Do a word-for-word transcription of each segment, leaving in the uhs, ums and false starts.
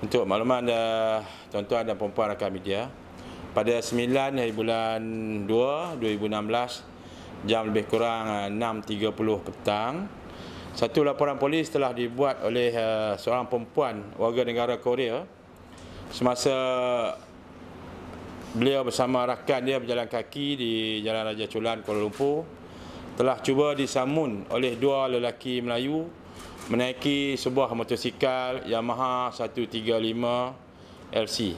Untuk makluman uh, tuan-tuan dan puan-puan rakan media, pada sembilan hari bulan dua dua ribu enam belas jam lebih kurang uh, enam tiga puluh petang, satu laporan polis telah dibuat oleh uh, seorang perempuan warga negara Korea semasa beliau bersama rakan dia berjalan kaki di Jalan Raja Chulan, Kuala Lumpur, telah cuba disamun oleh dua lelaki Melayu menaiki sebuah motosikal Yamaha seratus tiga puluh lima L C.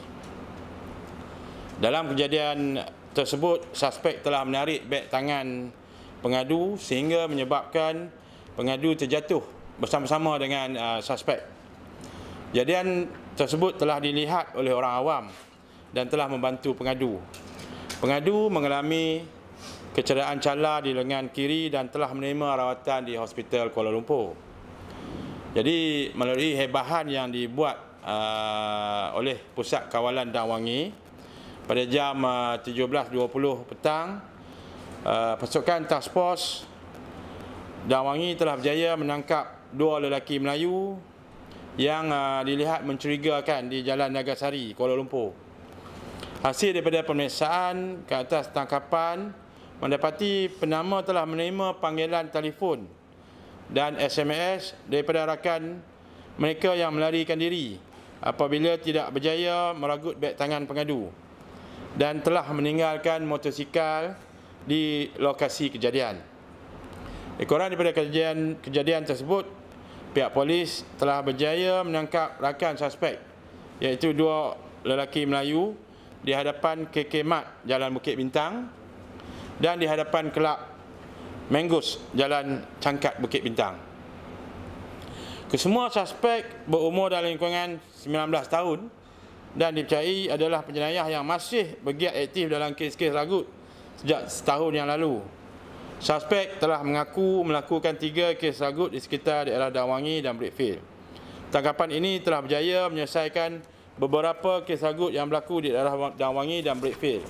Dalam kejadian tersebut, suspek telah menarik beg tangan pengadu sehingga menyebabkan pengadu terjatuh bersama-sama dengan uh, suspek. Kejadian tersebut telah dilihat oleh orang awam dan telah membantu pengadu. Pengadu mengalami kecederaan cala di lengan kiri dan telah menerima rawatan di Hospital Kuala Lumpur. Jadi melalui hebahan yang dibuat uh, oleh Pusat Kawalan Dang Wangi pada jam uh, tujuh belas dua puluh petang, uh, pasukan Task Force Dang Wangi telah berjaya menangkap dua lelaki Melayu yang uh, dilihat mencurigakan di Jalan Nagasari, Kuala Lumpur. Hasil daripada pemeriksaan ke atas tangkapan mendapati penama telah menerima panggilan telefon dan S M S daripada rakan mereka yang melarikan diri apabila tidak berjaya meragut beg tangan pengadu dan telah meninggalkan motosikal di lokasi kejadian. Ekoran daripada kejadian kejadian tersebut, pihak polis telah berjaya menangkap rakan suspek iaitu dua lelaki Melayu di hadapan K K Mart Jalan Bukit Bintang dan di hadapan Kelab Mangus Jalan Cangkat Bukit Bintang. Kesemua suspek berumur dalam lingkungan sembilan belas tahun dan dipercayai adalah penjenayah yang masih bergiat aktif dalam kes-kes ragut sejak setahun yang lalu. Suspek telah mengaku melakukan tiga kes ragut di sekitar daerah Dang Wangi dan Brickfield. Tangkapan ini telah berjaya menyelesaikan beberapa kes ragut yang berlaku di daerah Dang Wangi dan Brickfield.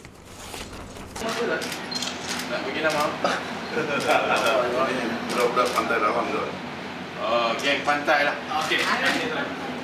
Nak bagi nama? Budak-budak pantai dalam tu. Oh, geng pantai lah. Okey.